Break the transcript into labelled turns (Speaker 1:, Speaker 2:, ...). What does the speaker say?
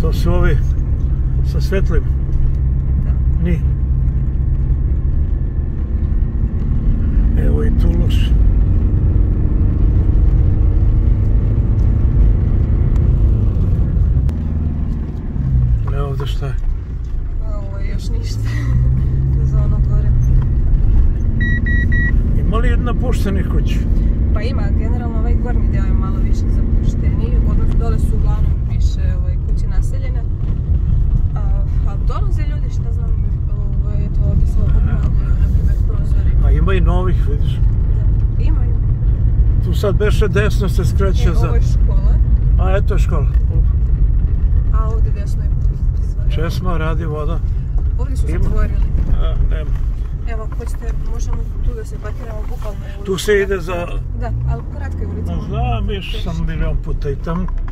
Speaker 1: To su ovi sa svetlim. Ni. Evo i Toulouse. Ne ovdje šta je?
Speaker 2: Ovo je još ništa. Za ono gore.
Speaker 1: Ima li napuštenih kuća?
Speaker 2: Pa ima, generalno ovaj gornji deo je malo više zapušteniji, odnosno dole su uglavnom više kuće naseljene. A dolaze ljudi, šta znam, to ovdje sve obnavljaju, na primjer, prozori.
Speaker 1: A ima i novih, vidiš?
Speaker 2: Da, ima.
Speaker 1: Tu sad beše desno se skreće za...
Speaker 2: Ovo je škola.
Speaker 1: A eto je škola.
Speaker 2: A ovdje desno je put.
Speaker 1: Česma, radi voda.
Speaker 2: Ovdje su zatvorili.
Speaker 1: Nema.
Speaker 2: Evo, ako hoćete, možemo tu da se parkiramo bukvalno.
Speaker 1: Tu se ide za...
Speaker 2: Da, ali kratka je ulica.
Speaker 1: Znam, više sam milion puta i tamo.